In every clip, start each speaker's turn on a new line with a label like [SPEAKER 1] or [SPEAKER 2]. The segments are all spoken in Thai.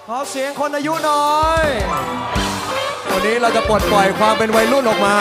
[SPEAKER 1] ขอเสียงคนอายุน้อยวันนี้เราจะปลดปล่อยความเป็นวัยรุ่นออกมา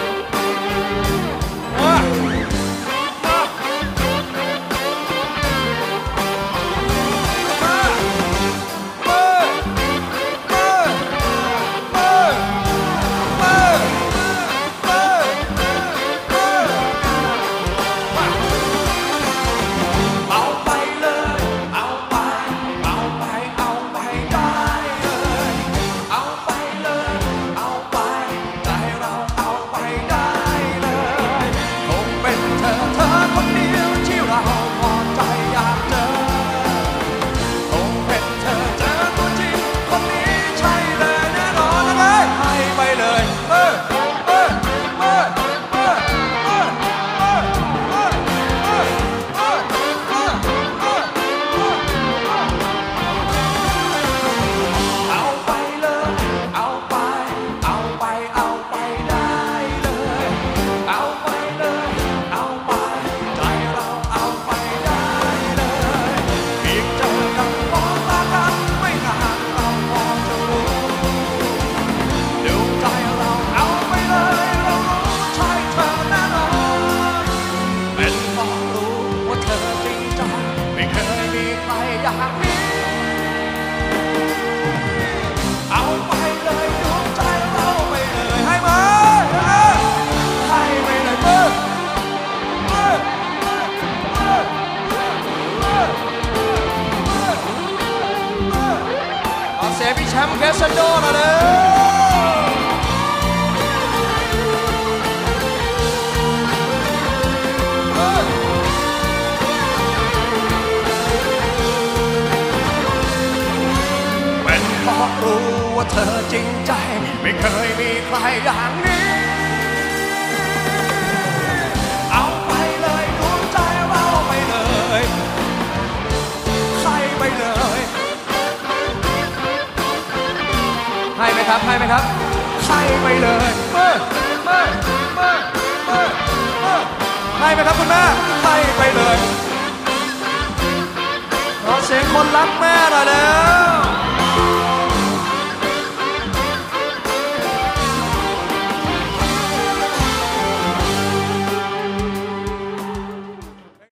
[SPEAKER 1] พี่แชมป์แคสโดมาเลยเป็นเพราะรู้ว่าเธอจริงใจไม่เคยมีใครอย่างนี้เอาไปเลยดวงใจเราไปเลยใครไปเลยให้ไหมครับให้ไหมครับให้ไปเลยให้ไหมครับคุณแม่ให้ไปเลยขอเสียงคนรักแม่หน่อยเด้อ